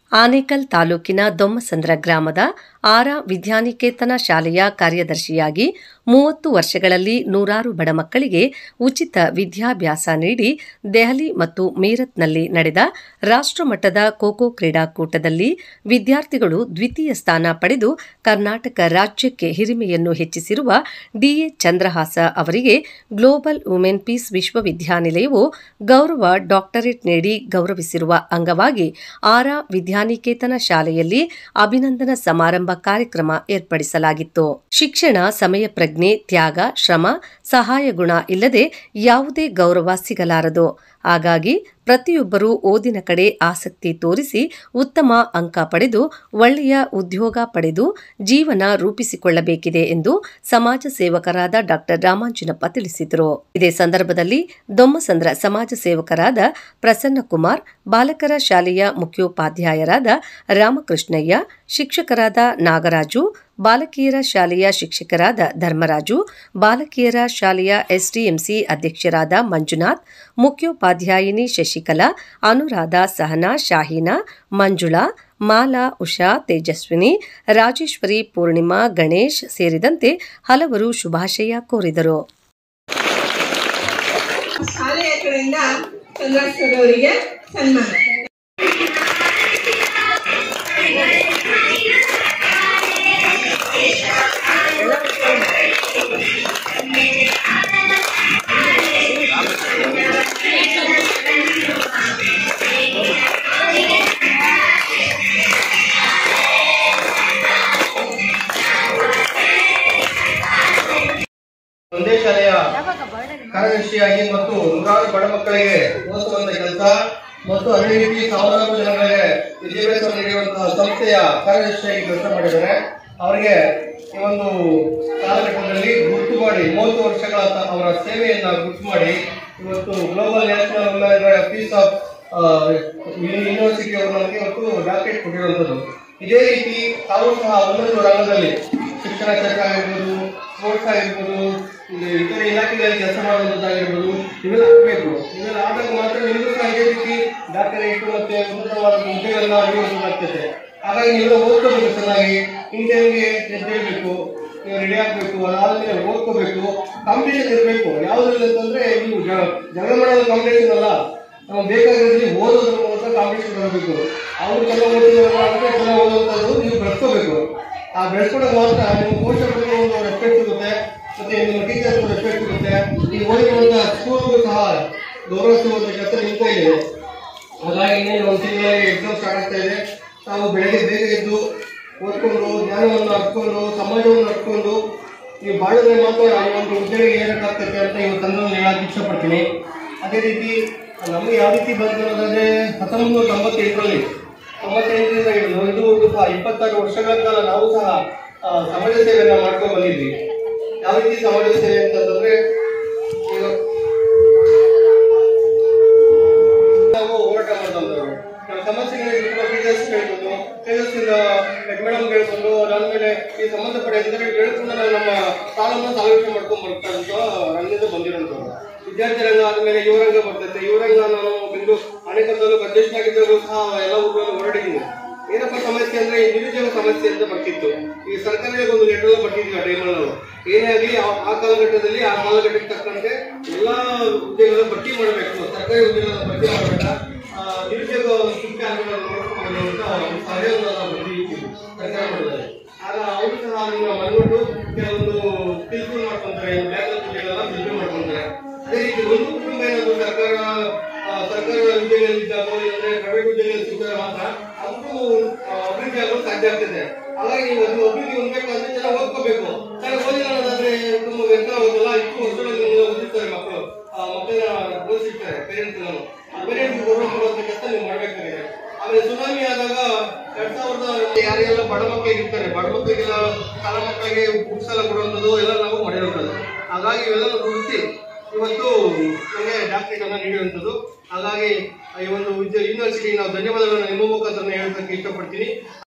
ಆನೇಕಲ್ ತಾಲೂಕಿನ ದೊಮ್ಮಸಂದ್ರ ಗ್ರಾಮದ ಆರ ವಿದ್ಯಾನಿಕೇತನ ಶಾಲೆಯ ಕಾರ್ಯದರ್ಶಿಯಾಗಿ 30 ವರ್ಷಗಳಲ್ಲಿ ನೂರಾರು ಬಡ ಮಕ್ಕಳಿಗೆ ಉಚಿತ ವಿದ್ಯಾಭ್ಯಾಸ ನೀಡಿ ದೆಹಲಿ ಮತ್ತು ಮೀರತ್ನಲ್ಲಿ ನಡೆದ ರಾಷ್ಟ್ರಮಟ್ಟದ ಖೋ-ಖೋ ಕ್ರೀಡಾಕೂಟದಲ್ಲಿ ವಿದ್ಯಾರ್ಥಿಗಳು ದ್ವಿತೀಯ ಸ್ಥಾನ ಪಡೆದು ಕರ್ನಾಟಕ ರಾಜ್ಯಕ್ಕೆ ಹಿರಿಮೆಯನ್ನು ಹೆಚ್ಚಿಸಿರುವ ಡಿಎ ಚಂದ್ರಹಾಸ ಅವರಿಗೆ ಗ್ಲೋಬಲ್ ವುಮೆನ್ ಪೀಸ್ ವಿಶ್ವವಿದ್ಯಾನಿಲಯವು ಗೌರವ ಡಾಕ್ಟರೇಟ್ ನೀಡಿ ಗೌರವಿಸಿರುವ ಅಂಗವಾಗಿ ಆರ ವಿದ್ಯಾನಿಕೇತನ ಶಾಲೆಯಲ್ಲಿ ಅಭಿನಂದನಾ ಸಮಾರಂಭ ಕಾರ್ಯಕ್ರಮ ಏರ್ಪಡಿಸಲಾಗಿತ್ತು. ಶಿಕ್ಷಣ ಸಮಯ ಪ್ರಜ್ಞೆ, ತ್ಯಾಗ, ಶ್ರಮ, ಸಹಾಯ ಗುಣ ಇಲ್ಲದೆ ಯಾವುದೇ ಗೌರವ ಸಿಗಲಾರದು. ಹಾಗಾಗಿ ಪ್ರತಿಯೊಬ್ಬರೂ ಓದಿನ ಕಡೆ ಆಸಕ್ತಿ ತೋರಿಸಿ ಉತ್ತಮ ಅಂಕ ಪಡೆದು ಒಳ್ಳೆಯ ಉದ್ಯೋಗ ಪಡೆದು ಜೀವನ ರೂಪಿಸಿಕೊಳ್ಳಬೇಕಿದೆ ಎಂದು ಸಮಾಜ ಸೇವಕರಾದ ಡಾ ರಾಮಾಂಜನಪ್ಪ ತಿಳಿಸಿದರು. ಇದೇ ಸಂದರ್ಭದಲ್ಲಿ ದೊಮ್ಮಸಂದ್ರ ಸಮಾಜ ಸೇವಕರಾದ ಪ್ರಸನ್ನಕುಮಾರ್, ಬಾಲಕರ ಶಾಲೆಯ ಮುಖ್ಯೋಪಾಧ್ಯಾಯರಾದ ರಾಮಕೃಷ್ಣಯ್ಯ, ಶಿಕ್ಷಕರಾದ ನಾಗರಾಜು, ಬಾಲಕಿಯರ ಶಾಲೆಯ ಶಿಕ್ಷಕರಾದ ಧರ್ಮರಾಜು, ಬಾಲಕಿಯರ ಶಾಲೆಯ ಎಸ್ಡಿಎಂಸಿ ಅಧ್ಯಕ್ಷರಾದ ಮಂಜುನಾಥ್, ಮುಖ್ಯೋಪಾಧ್ಯಾಯಿನಿ ಶಶಿಕಲಾ, ಅನುರಾಧ, ಸಹನಾ, ಶಾಹೀನಾ, ಮಂಜುಳಾ, ಮಾಲಾ, ಉಷಾ, ತೇಜಸ್ವಿನಿ, ರಾಜೇಶ್ವರಿ, ಪೂರ್ಣಿಮಾ, ಗಣೇಶ್ ಸೇರಿದಂತೆ ಹಲವರು ಶುಭಾಶಯ ಕೋರಿದರು. ಶಾಲೆಯ ಕಡೆಯಿಂದ ಚಂದ್ರಶೇಖರ್ ಅವರಿಗೆ ಸನ್ಮಾನ. ಒಂದೇ ಶಾಲೆಯ ಕಾರ್ಯದರ್ಶಿಯಾಗಿ ಮತ್ತು ನೂರಾರು ಬಡ ಮಕ್ಕಳಿಗೆ ಓದಿಸುವಂತ ಕೆಲಸ ಮತ್ತು ಅದೇ ರೀತಿ ಸಾವಿರಾರು ಜನಗಳಿಗೆ ವಿದ್ಯಾಭ್ಯಾಸ ನೀಡುವಂತಹ ಸಂಸ್ಥೆಯ ಕಾರ್ಯದರ್ಶಿಯಾಗಿ ಕೆಲಸ ಮಾಡಿದ್ದಾರೆ. ಅವರಿಗೆ ಈ ಒಂದು ಕಾಲಘಟ್ಟದಲ್ಲಿ ಗುರ್ತು ಮಾಡಿ 30 ವರ್ಷಗಳ ಅವರ ಸೇವೆಯನ್ನ ಗುರ್ತು ಮಾಡಿ ಇವತ್ತು global national peace of university ಅವರು ನಮಗೆ ಇವತ್ತು ಡಾಕ್ಟರೇಟ್ ಕೊಟ್ಟಿರುವಂತದ್ದು. ಇದೇ ರೀತಿ ತಾವು ಸಹ ಒಂದೊಂದು ರಂಗದಲ್ಲಿ ಶಿಕ್ಷಣ ಕ್ಷೇತ್ರ ಆಗಿರ್ಬೋದು, ಸ್ಪೋರ್ಟ್ಸ್ ಆಗಿರ್ಬೋದು, ಇತರ ಇಲಾಖೆಗಳಲ್ಲಿ ಕೆಲಸ ಮಾಡುವಂತಾಗಿರ್ಬೋದು, ಇವೆಲ್ಲ ಆಗಬೇಕು. ಇವೆಲ್ಲ ಆದಾಗ ಮಾತ್ರ ನಿಮಗೂ ಸಹ ಇದೇ ರೀತಿ ಡಾಕ್ಟರೇಟ್ ಮತ್ತೆ ಉನ್ನತವಾದ ಹುದ್ದೆಗಳನ್ನ ನೀಡುವಂತಾಗ್ತದೆ. ಹಾಗಾಗಿ ನೀವೆಲ್ಲ ಓದ್ಕೋಬೇಕು, ಚೆನ್ನಾಗಿ ಇಂಟರ್ವ್ಯೂಗೆ ಎದ್ದೇಳಬೇಕು, ನೀವು ರೆಡಿ ಆಗಬೇಕು, ಅದಾದ್ಮೇಲೆ ಓದ್ಕೋಬೇಕು, ಕಾಂಪಿಟೇಷನ್ ಇರಬೇಕು. ಯಾವುದ್ರಲ್ಲಿ ಅಂತಂದ್ರೆ ನೀವು ಜಗಳ ಮಾಡೋದು ಕಾಂಪಿಟೇಷನ್ ಅಲ್ಲ, ನಮಗೆ ಬೇಕಾಗಿರೋದ್ರಲ್ಲಿ ಓದೋದ್ರ ಮೂಲಕ ಕಾಂಪಿಟೇಷನ್ ಬರಬೇಕು. ಅವ್ರು ಚೆನ್ನಾಗಿ ಓದಿದ್ರೆ ಚೆನ್ನಾಗಿ ಓದುವಂಥದ್ದು ನೀವು ಬೆಳೆಸ್ಕೋಬೇಕು. ಆ ಬೆಳೆಸ್ಕೊಂಡಾಗ ಮಾತ್ರ ನಿಮ್ಮ ಪೋಷಕರಿಗೆ ಒಂದು ರೆಸ್ಪೆಕ್ಟ್ ಸಿಗುತ್ತೆ, ಮತ್ತೆ ನಿಮ್ಮ ಟೀಚರ್ಸ್ ರೆಸ್ಪೆಕ್ಟ್ ಸಿಗುತ್ತೆ. ನೀವು ಓದಿರುವಂತಹ ಸ್ಕೂಲ್ಗೂ ಸಹ ಗೌರವ ಸಿಗುವಂತ ಕೆಲಸ ನಿಂತ ಇದೆ. ಹಾಗಾಗಿ ಇನ್ನೇನು ಒಂದು ತಿಂಗಳಲ್ಲಿ ಎಕ್ಸಾಮ್ ಸ್ಟಾರ್ಟ್ ಆಗ್ತಾ ಇದೆ. ನಾವು ಬೆಳಗ್ಗೆ ಬೇಗ ಎದ್ದು ಓದ್ಕೊಂಡು ಜ್ಞಾನವನ್ನು ಅರ್ಕೊಂಡು ಸಮಾಜವನ್ನು ಅರ್ಕೊಂಡು ನೀವು ಬಾಳಿದ್ರೆ ಮಾತ್ರ ಈ ಒಂದು ಉದ್ಯೋಗ ಏನಾಗ್ತೈತೆ ಅಂತ ಇವತ್ತು ತಂದನ್ನು ಹೇಳಕ್ಕೆ ಇಷ್ಟಪಡ್ತೀನಿ. ಅದೇ ರೀತಿ ನಮಗೆ ಯಾವ ರೀತಿ ಬಂತು ಅನ್ನೋದಾದ್ರೆ 1998ರಲ್ಲಿ ಇದುವರೆಗೂ ಸಹ 26 ವರ್ಷಗಳ ಕಾಲ ನಾವು ಸಹ ಸಮಾಜ ಸೇವೆಯನ್ನ ಮಾಡ್ಕೊಂಡು ಬಂದಿದ್ವಿ. ಯಾವ ರೀತಿ ಸಮಾಜ ಸೇವೆ ಅಂತಂದ್ರೆ ನಾವು ಹೋರಾಟ ಮಾಡ್ತಂದವರು ನಮ್ಮ ಸಮಸ್ಯೆಗಳು ಟೀಚರ್ಸ್ ಕೇಳ್ಕೊಂಡು ಮೇಡಮ್ ಕೇಳ್ಕೊಂಡು ಅದಾದ್ಮೇಲೆ ಈ ಸಂಬಂಧಪಟ್ಟ ಅಧಿಕಾರಿಗಳು ಕೇಳ್ಕೊಂಡು ನಾವು ನಮ್ಮ ಸಾಲವನ್ನು ಸಾಲೋಚನೆ ಮಾಡ್ಕೊಂಡು ಬರ್ತಾ ಅಂತ ರಂಗದಿಂದ ಬಂದಿರೋಂಥವ್ರು. ವಿದ್ಯಾರ್ಥಿ ರಂಗ ಆದ್ಮೇಲೆ ಯುವರಂಗ ಬರ್ತೈತೆ. ಯುವರಂಗ ನಾನು ಬಿಂದು ಆನೇಕಲ್ದಲ್ಲೂ ಅಧ್ಯಕ್ಷನಾಗಿದ್ದರೂ ಸಹ ಎಲ್ಲ ಊರುಗಳನ್ನು ಹೊರಡಿದ್ದೀನಿ. ಏನಪ್ಪ ಸಮಸ್ಯೆ ಅಂದ್ರೆ ಈ ನಿರುದ್ಯೋಗ ಸಮಸ್ಯೆ ಅಂತ ಬರ್ತಿತ್ತು. ಈ ಸರ್ಕಾರಕ್ಕೆ ಒಂದು ಲೆಟರ್ ಬರ್ತಿದ್ವಿ ಆ ಟೈಮಲ್ಲಿ ನಾವು. ಏನೇ ಆಗಲಿ ಆ ಕಾಲಘಟ್ಟದಲ್ಲಿ ಆ ಕಾಲಘಟ್ಟಕ್ಕೆ ತಕ್ಕಂತೆ ಎಲ್ಲಾ ಹುದ್ದೆಗಳ ಭರ್ತಿ ಮಾಡಬೇಕು, ಸರ್ಕಾರಿ ಹುದ್ದೆಗಳ ಭರ್ತಿ ಮಾಡಬೇಕ, ನಿರುದ್ಯೋಗ ಶಿಕ್ಷೆ ನೋಡ್ಕೊಂಡು ಅಂತ ಸಲಹೆಯನ್ನು ಸರ್ಕಾರ ಮಾಡಿದ್ದಾರೆ. ಆಗ ಅವರು ಸಹ ಅದನ್ನ ಮನಗೊಂಡು ಕೆಲವೊಂದು ಫಿಲ್ಫಿಲ್ ಮಾಡ್ಕೊಂತಾರೆ, ಬ್ಯಾಕ್ ಹುದ್ದೆಗಳೆಲ್ಲ ಫಿಲ್ಫಿಲ್ ಮಾಡ್ಕೊಂತಾರೆ. ಅದೇ ರೀತಿ ಒಂದು ಕುಟುಂಬ ಏನಾದ್ರು ಸರ್ಕಾರ ಉದ್ಯೋಗದಲ್ಲಿದ್ದಾಗ ಇಲ್ಲಂದ್ರೆ ಪ್ರೈವೇಟ್ ಉದ್ಯೋಗದಲ್ಲಿ ಸಿಕ್ಕಿದ್ರೆ ಮಾತ್ರ ಅದಕ್ಕೂ ಅಭಿವೃದ್ಧಿ ಆಗಲು ಸಾಧ್ಯ ಆಗ್ತದೆ. ಹಾಗಾಗಿ ನೀವು ಅದು ಅಭಿವೃದ್ಧಿ ಹೊಂದಬೇಕಂದ್ರೆ ಚೆನ್ನಾಗಿ ಓದ್ಕೋಬೇಕು. ಚೆನ್ನಾಗಿ ಓದಿಲ್ಲ ಅನ್ನೋದಾದ್ರೆ ತುಂಬ ವ್ಯರ್ಥ ಆಗೋದಿಲ್ಲ. ಇಷ್ಟು ವರ್ಷಗಳಲ್ಲಿ ಓದಿರ್ತಾರೆ ಮಕ್ಕಳನ್ನ ಓದಿಸಿರ್ತಾರೆ ಪೇರೆಂಟ್ಸ್. ಆ ಪೇರೆಂಟ್ಸ್ ಗೌರವ ಕೊಡುವಂತ ಕೆಲಸ ನೀವು ಮಾಡ್ಬೇಕಾಗಿದೆ. ಆಮೇಲೆ ಸುನಾಮಿ ಆದಾಗ 2000 ಯಾರೆಲ್ಲ ಬಡ ಮಕ್ಕಳಿಗೆ ಇರ್ತಾರೆ, ಬಡ ಮಕ್ಕಳಿಗೆಲ್ಲ ಶಾಲ ಮಕ್ಕಳಿಗೆ ಬುಕ್ಸ್ ಎಲ್ಲ ಕೊಡುವಂಥದ್ದು ಎಲ್ಲ ನಾವು ಮಾಡಿರುವಂಥದ್ದು. ಹಾಗಾಗಿ ಇವೆಲ್ಲ ಗುರುತಿಸಿ ಇವತ್ತು ನಮಗೆ ಡಾಕ್ಟರೇಟ್ ಅನ್ನ ನೀಡುವಂಥದ್ದು. ಹಾಗಾಗಿ ಈ ಒಂದು ಯೂನಿವರ್ಸಿಟಿಗೆ ನಾವು ಧನ್ಯವಾದಗಳನ್ನು ನಿಮ್ಮ ಮುಖಾಂತರ ಹೇಳೋದಕ್ಕೆ ಇಷ್ಟಪಡ್ತೀನಿ.